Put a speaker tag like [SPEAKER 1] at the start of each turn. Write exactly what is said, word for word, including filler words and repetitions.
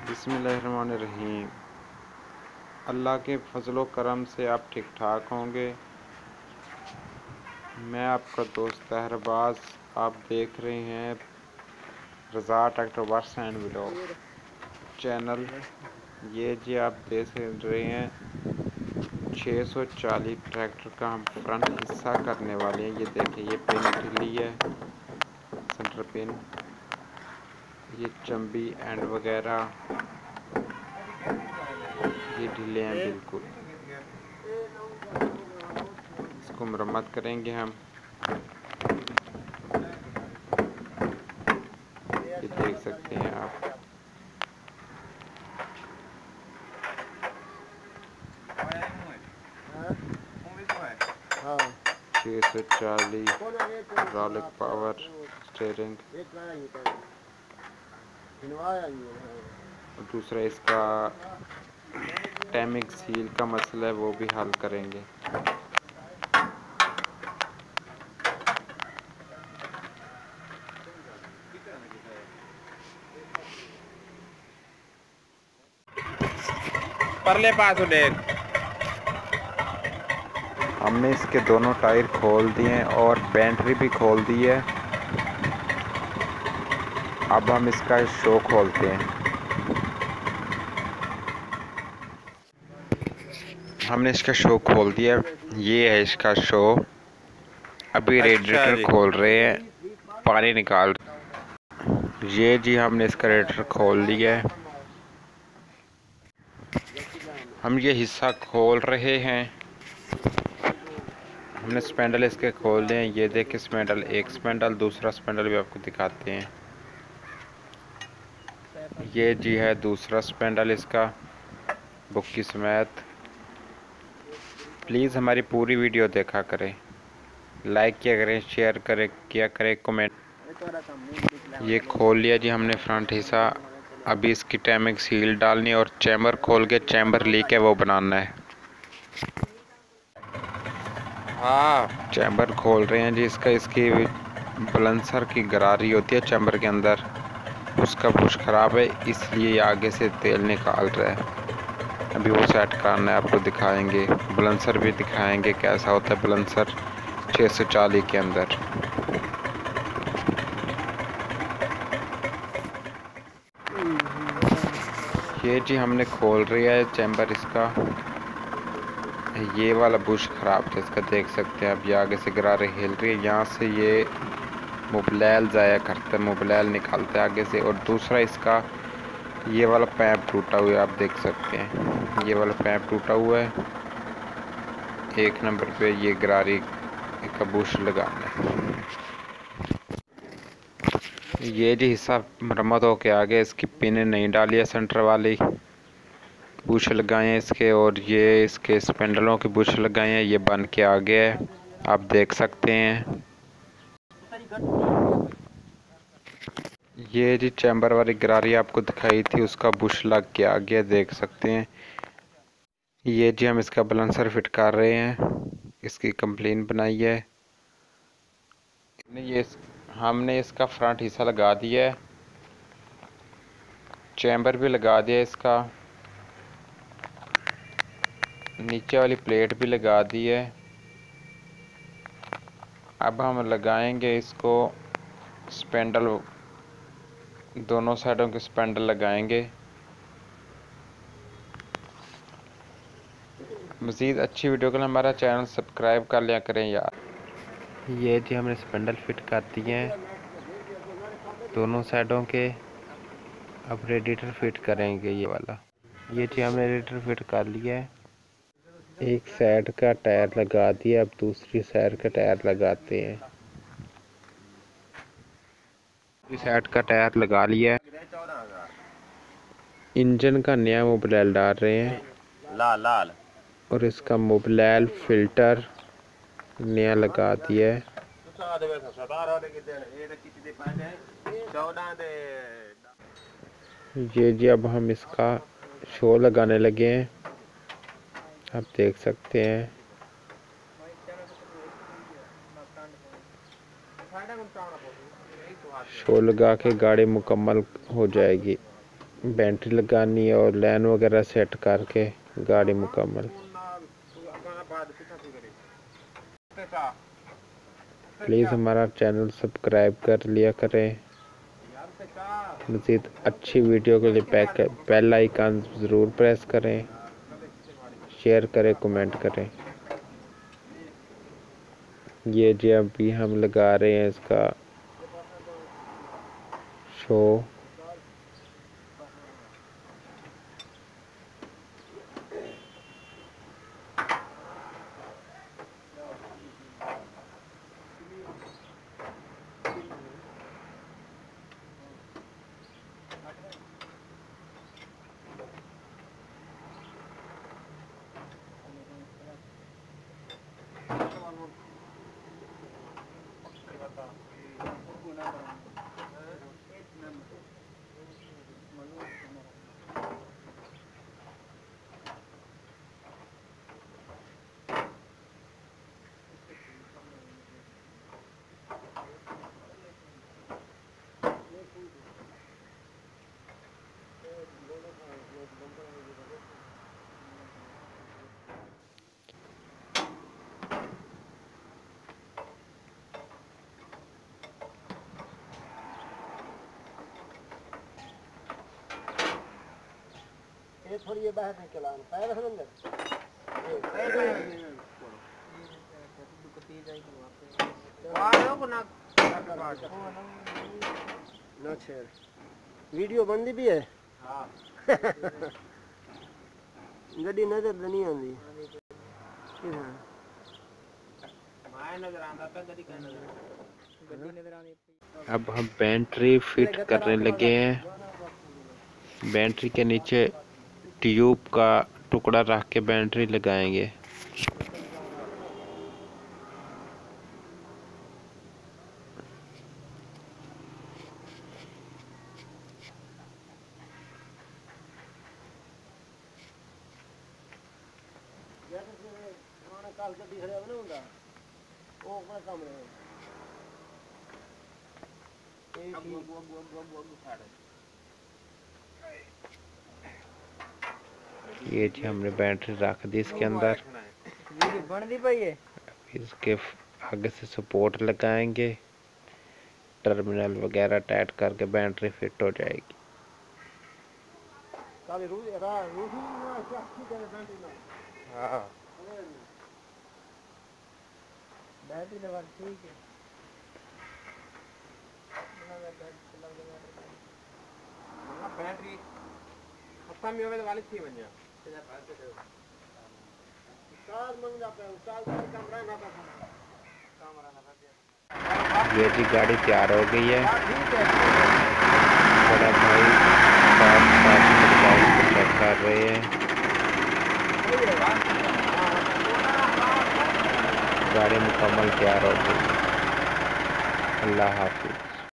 [SPEAKER 1] بسم اللہ الرحمن الرحیم۔ اللہ کے فضل و کرم سے آپ ٹھیک ٹھاک ہوں گے۔ میں آپ کا دوست طاہر باز، آپ دیکھ رہے ہیں Raza tractor works and vlog channel. یہ جی آپ دیکھ رہے ہیں چھ سو چالیس ٹریکٹر کا ہم فرنٹ حصہ کرنے والے ہیں۔ یہ دیکھیں، یہ پن ڈھلی ہے، سنٹر پن، یہ چمبی اینڈ وغیرہ یہ ڈھیلے ہیں بالکل۔ اس کو مرمت کریں گے ہم۔ یہ دیکھ سکتے ہیں آپ۔ چھ سو چالیس رالک پاور اسٹیئرنگ، دوسرا اس کا ٹیمک سیل کا مسئلہ ہے، وہ بھی حل کریں گے۔
[SPEAKER 2] پرلے پاس دیکھ،
[SPEAKER 1] ہم نے اس کے دونوں ٹائر کھول دیے اور بینٹری بھی کھول دی ہے۔ اب ہم اس کا شو کھولتے ہیں۔ ہم نے اس کا شو کھول دیا، یہ ہے اس کا شو۔ ابھی ریڈیٹر کھول رہے ہیں، پانی نکال رہے۔ یہ جی ہم نے اس کا ریڈیٹر کھول لیا ہے۔ ہم یہ حصہ کھول رہے ہیں۔ ہم نے سپینڈل اس کے کھول دیں۔ یہ دیکھیں سپینڈل، ایک سپینڈل، دوسرا سپینڈل بھی آپ کو دکھاتے ہیں۔ یہ جی ہے دوسرا سپینڈل اس کا، بک کی سمیت۔ پلیز ہماری پوری ویڈیو دیکھا کریں، لائک کیا کریں، شیئر کریں کیا کریں، کومنٹ۔ یہ کھول لیا جی ہم نے فرنٹ حصہ۔ ابھی اس کی ٹیمک سیل ڈالنی اور چیمبر کھول کے چیمبر لیک ہے وہ بنانا ہے۔
[SPEAKER 2] ہاں
[SPEAKER 1] چیمبر کھول رہے ہیں جی اس کا۔ اس کی بلنسر کی گراری ہوتی ہے چیمبر کے اندر، اس کا بش خراب ہے، اس لیے یہ آگے سے تیل نکال رہا ہے۔ ابھی وہ سیٹ کرنا ہے، آپ کو دکھائیں گے، بلنسر بھی دکھائیں گے کیسا ہوتا ہے بلنسر چھ سو چالیس کے اندر۔ یہ جی ہم نے کھول رہا ہے چیمبر اس کا۔ یہ والا بش خراب تھا اس کا، دیکھ سکتے ہیں اب یہ آگے سے گرارے ہل رہی ہے، یہاں سے یہ موبلیل ضائع کرتا ہے، موبلیل نکالتا ہے آگے سے۔ اور دوسرا اس کا یہ والا پیپ ٹوٹا ہوا ہے، آپ دیکھ سکتے ہیں یہ والا پیپ ٹوٹا ہوا ہے۔ ایک نمبر پہ یہ گراری کا بش لگانا ہے۔ یہ جی حصہ مرمت ہو کے آگے، اس کی پنیں نہیں ڈالی ہے سینٹر والی، بش لگائے ہیں اس کے، اور یہ اس کے سپینڈلوں کے بش لگائے ہیں، یہ بن کے آگے ہے، آپ دیکھ سکتے ہیں۔ یہ جی چیمبر والی گراری آپ کو دکھائی تھی، اس کا بش لگ کے آگے دیکھ سکتے ہیں۔ یہ جی ہم اس کا بلنسر فٹ کر رہے ہیں، اس کی کمپلین بنائی ہے۔ یہ ہم نے اس کا فرنٹ حصہ لگا دیا ہے، چیمبر بھی لگا دیا اس کا، نیچے والی پلیٹ بھی لگا دی ہے۔ اب ہم لگائیں گے اس کو سپینڈل، دونوں سائڈوں کے سپینڈل لگائیں گے۔ مزید اچھی ویڈیو کے لیے ہمارا چینل سبسکرائب کر لیا کریں یار۔ یہ جی ہم نے سپینڈل فٹ کر دیے ہیں دونوں سائڈوں کے۔ اب ریڈیٹر فٹ کریں گے یہ والا۔ یہ جی ہم نے ریڈیٹر فٹ کر لیا ہے، ایک سائڈ کا ٹائر لگا دیا، اب دوسری سائڈ کا ٹائر لگاتے ہیں۔ دوسری سائڈ کا ٹائر لگا لیا ہے، انجن کا نیا موبلیل ڈال رہے ہیں،
[SPEAKER 2] لال لال
[SPEAKER 1] اور اس کا موبلیل فلٹر نیا لگا دیا ہے۔ یہ جی اب ہم اس کا شو لگانے لگے ہیں، آپ دیکھ سکتے ہیں۔ شو لگا کے گاڑی مکمل ہو جائے گی۔ بیٹری لگانی ہے اور لائن وغیرہ سیٹ کر کے گاڑی مکمل. پلیز ہمارا چینل سبسکرائب کر لیا کریں. مزید اچھی ویڈیو کے لیے بیل آئیکن ضرور پریس کریں، شیئر کریں، کمنٹ کریں. یہ جی ابھی ہم لگا رہے ہیں اس کا شو.
[SPEAKER 3] یہ تھوڑی یہ باہر نکلان پائے رکھ لیں گے ویڈیو بندی بھی ہے گڈی نظر نہیں آتی.
[SPEAKER 1] اب ہم بیٹری فٹ کرنے لگے ہیں. بیٹری کے نیچے ٹیوب کا ٹکڑا رکھ کے بیٹری لگائیں گے. یہ جی ہم نے بیٹری رکھ دی اس کے اندر. اس کے آگے سے سپورٹ لگائیں گے، ٹرمینل وغیرہ ٹائٹ کر کے بیٹری فٹ ہو جائے گی.
[SPEAKER 2] بیٹری ختم ہی ہوئے والی تھی بنیا
[SPEAKER 1] یہ جی گاڑی تیار ہو گئی ہے. بڑا بھائی ساتھ ساتھ موبائل کو چیک کر رہے ہیں. گاڑی مکمل تیار ہو گئی. اللہ حافظ.